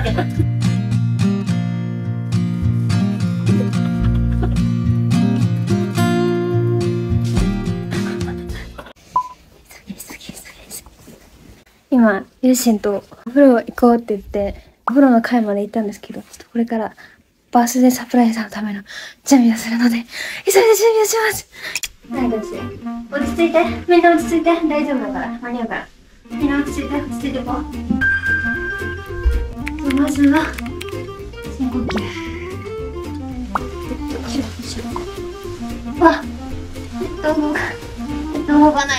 今、ユーシンとお風呂行こうって言って、お風呂の階まで行ったんですけど、ちょっとこれからバースデーサプライズのための準備をするので、急いで準備をします。はい、どうして落ち着いて。みんな落ち着いて。大丈夫だから。間に合うから。みんな落ち着いて。落ち着いていこう。まずは、深呼吸。あ、動かない。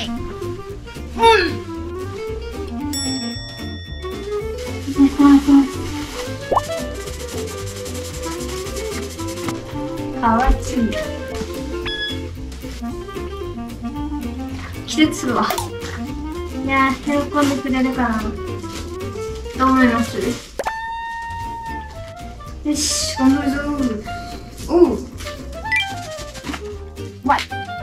かわいい。季節するわ。いやー、喜んでくれるかな。どう思います？よし、頑張るぞ。おう。わい。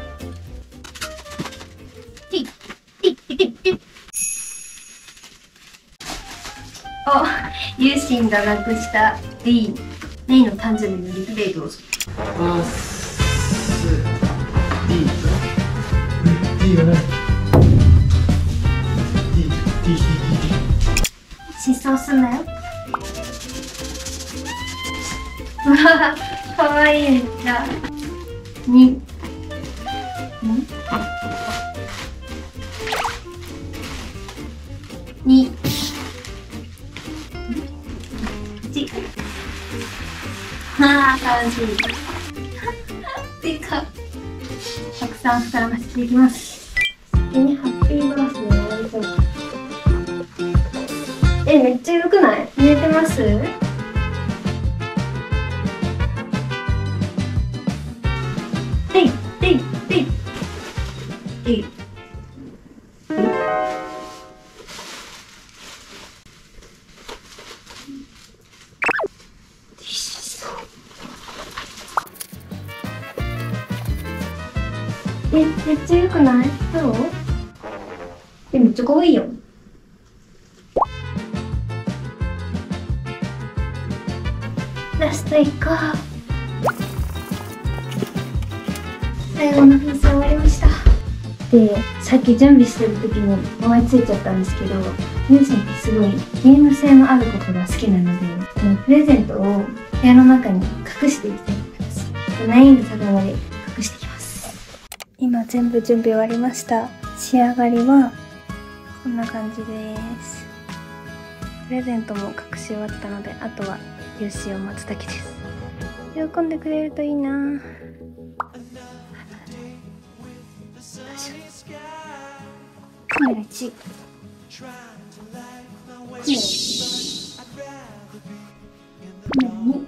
ユーシンがなくしたレイの誕生日のリプレイどうぞ。D がない。失踪すんなよ。わあ、かわいい。じゃあ2ああ、楽しい。でかたくさん膨らませていきます。先にハッピーバースデー終わりそう。めっちゃよくない？見えてます？めっちゃよくない？どう？めっちゃ可愛いよ。ラスト1個。最後の風船終わりました。で、さっき準備してる時に思いついちゃったんですけど、ユーシンってすごいゲーム性のあることが好きなので、このプレゼントを部屋の中に隠していきたいと思います。難易度高いまで隠していきます。今全部準備終わりました。仕上がりはこんな感じです。プレゼントも隠し終わったので、あとはユーシーを待つだけです。喜んでくれるといいな。カメラ1、カメラ2、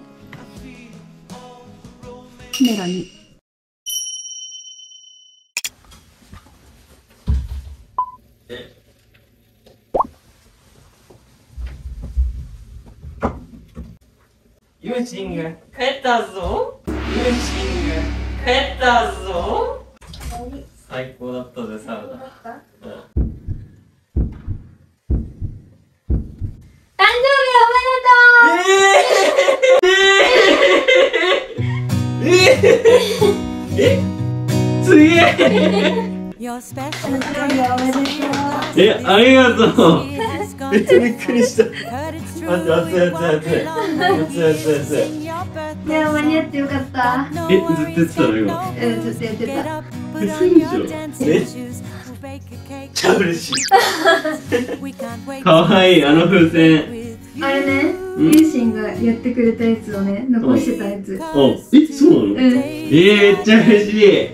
カメラ2。 ユーシンが帰ったぞ。ユーシンが帰ったぞ。最高だったぜ、サウナ。 誕生日おめでとう。 すげえ。ありがとう。めっちゃびっくりした。待って、熱い。 いや、間に合ってよかった。 ずっとやってたの今。 ずっとやってた。 嘘でしょ。めっちゃ嬉しい。かわいい、あの風船。 あれね、ユーシンがやってくれたやつをね、残してたやつ。 そうなの？めっちゃ嬉しい。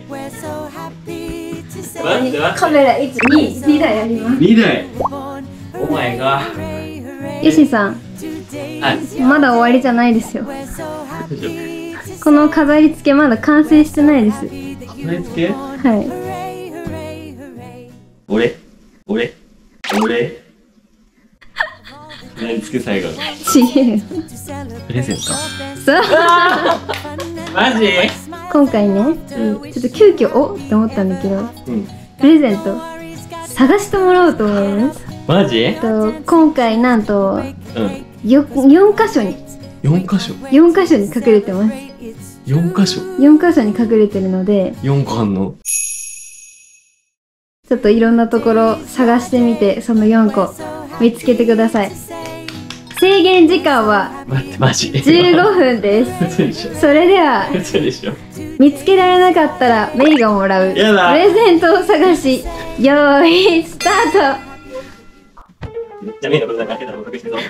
待って。 カメラ1、2台あります。 2台。お前が。 ユーシンさん。まだ終わりじゃないですよ。この飾り付けまだ完成してないです。 飾り付け？ はい。 俺何付け最後？ ちげえよ。 プレゼント？ そう。 マジ？ 今回ね、ちょっと急遽おって思ったんだけど、プレゼント探してもらおうと思います。 マジ？ 今回なんと 4箇所に 4箇所 4箇所に隠れてます。 4箇所 4箇所に隠れてるので、 4個あんの？ ちょっといろんなところ探してみて、その4個見つけてください。制限時間は待って、マジ 15分です。 嘘でしょ。 それでは嘘でしょ。 見つけられなかったらメイがもらうプやだレゼントを探し、よーいスタート。 じゃあメイのことだけ開けたら僕してぞ。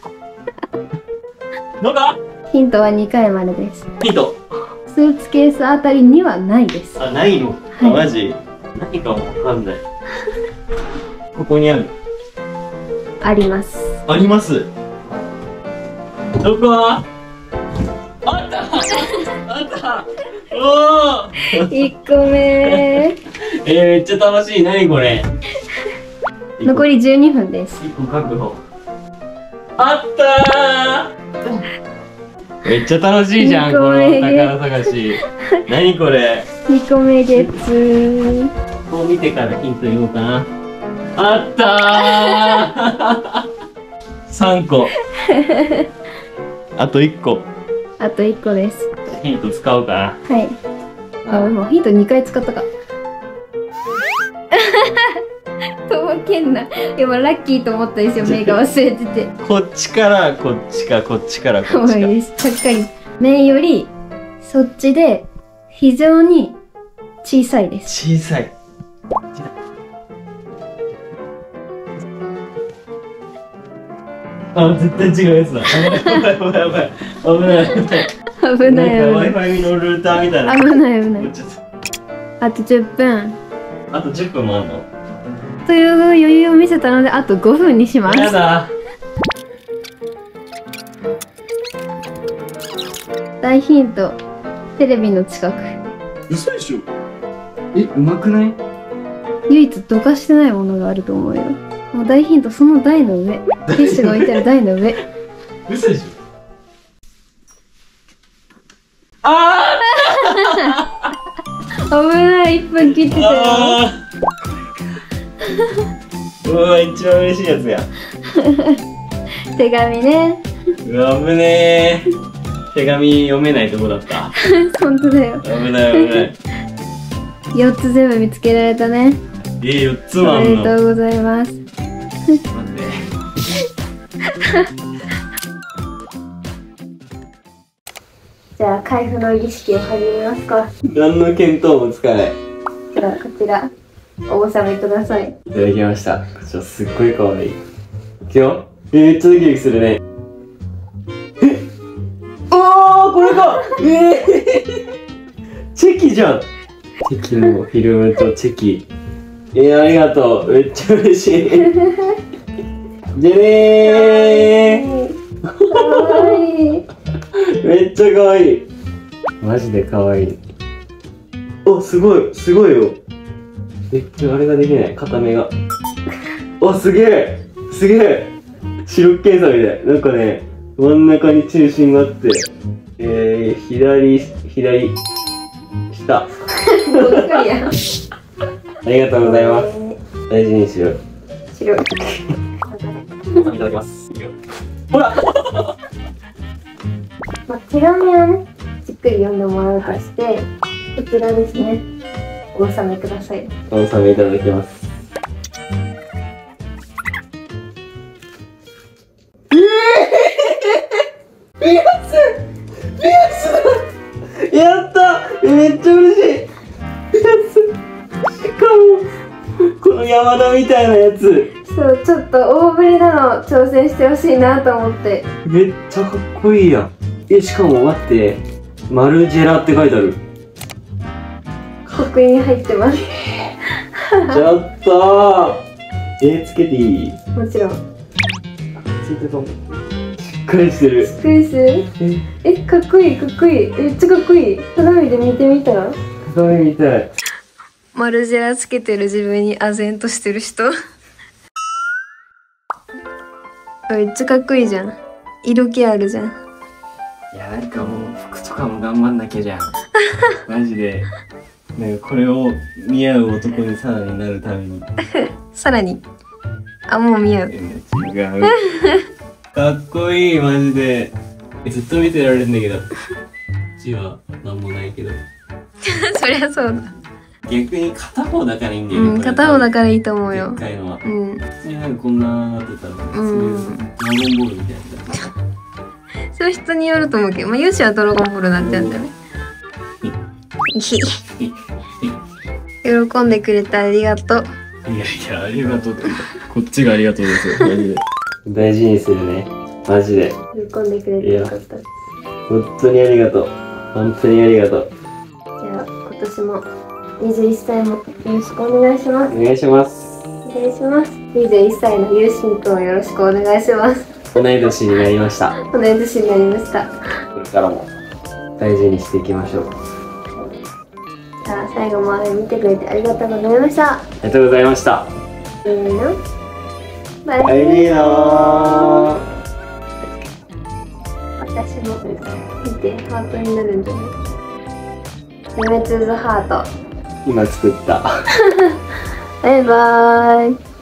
どうか？ ヒントは2回までです。 ヒント。 スーツケースあたりにはないです。 あ、ないの？あ、マジ？何かもわかんない。ここにある。 あります。 あります。どこ？あった。あった。おお。 1個目めっちゃ楽しい。何これ？ 残り12分です。 1個確保。あったー。めっちゃ楽しいじゃん、この宝探し。何これ 2個目ゲッツ。 こう見てからヒント言おうかな。あったー3個。あと1個。 あと1個です。 ヒント使おうかな。 はい。あ、もうヒント2回使ったか。とぼけんな。今ラッキーと思ったですよ、メイが忘れてて。 こっちからこっちか、こっちからこっちか。 もういいです。ちゃっかり。メイよりそっちで非常に小さいです。 小さい。あ、絶対違うやつだ。やばいやばいやばい。危ない危ない。 危ない危ない。 なんか Wi-Fi のルーターみたいな。 危ない危ない。 ちょっあと10分。 とあと10分もあんの？ という余裕を見せたので、あと5分にします。 やだ。 大ヒント。テレビの近く。 嘘でしょ。え、うまくない？ 唯一どかしてないものがあると思うよ。もう大ヒント、その台の上。ティッシュが置いてある台の上。 嘘でしょ。 あ危ない、1分切ってたよ。 あ。うわ、一番嬉しいやつや。 手紙ね。 うわ、危ねえ。手紙読めないとこだった。 本当だよ。 危ない危ない。 4つ全部見つけられたね。 4つもおあんの。 めでとうございます。 待って。 じゃあ開封の儀式を始めますか。 何の見当もつかない。 じゃあこちらお納めください。 いただきました。こちらすっごい可愛い。いくよ。めっちゃドキドキするね。ああ、これか。チェキじゃん。チェキのフィルムとチェキ。ありがとう。めっちゃ嬉しい。じゃねー。 かわいい。 めっちゃ可愛い。マジで可愛い。お、すごい、すごいよ。あれができない、片目が。お、すげえ、すげえ。白ケンさんみたい。なんかね、真ん中に中心があって、左、下。 もう一人や。 ありがとうございます。大事にしよう。 白い。 いただきます。ほら。 まあ、手紙はね、じっくり読んでもらうとして、こちらですね。お納めください。 お納めいただきます。やった！めっちゃ嬉しい。しかもこの山田みたいなやつ。 そう、ちょっと大ぶりなの挑戦してほしいなと思って。 めっちゃかっこいいやん。しかも待って、マルジェラって書いてある。 刻印入ってます。 ちょっとつけていい？ もちろん。 ついてたもん。しっかりしてる。 クイズ？かっこいい、かっこいい。めっちゃかっこいい。鏡で見てみたら？ 鏡みたい。 マルジェラつけてる自分に唖然としてる人。めっちゃかっこいいじゃん。色気あるじゃん。 いや、なんかもう服とかも頑張んなきゃじゃん。マジで。なんかこれを似合う男にさらになるために。 さらに。あ、もう見合う。 違う。 かっこいい、マジで。ずっと見てられるんだけど。字はなんもないけど。 そりゃそうだ。 逆に片方だからいいんだよね。 うん、片方だからいいと思うよ。 でっかいのは。 うん。 普通になんかこんななってたら、そういうドラゴンボールみたいな。 それ人によると思うけど、まあ、ユウシはドラゴンボールになっちゃうんだよね。喜んでくれてありがとう。 いやいや、ありがとうって。こっちがありがとうですよ、マジで。 大事にするね。マジで。 喜んでくれてよかった。じ本当にありがとう。本当にありがとう。 ゃあ、今年も21歳もよろしくお願いします。 お願いします。 お願いします。21歳のユウシンくんをよろしくお願いします。 同い年になりました。 同い年になりました。 これからも大事にしていきましょう。 じゃあ、最後まで見てくれてありがとうございました。 ありがとうございました。 いいな。バイバあイ。 りがとう。 私も見てハートになるんじゃない？夢つづハート。 今作った。 バイバーイ。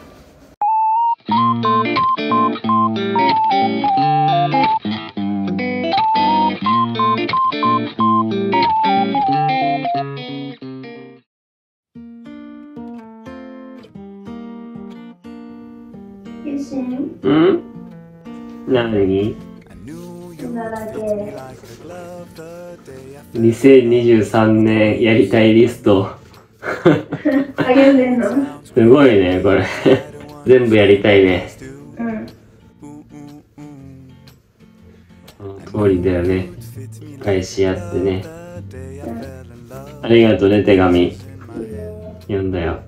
ユシン、 うん何今だけ。 2023年やりたいリスト。 あげんねんの？ すごいね、これ。全部やりたいね。 うん。 その通りだよね。返し合ってね。ありがとうね、手紙。読んだよ。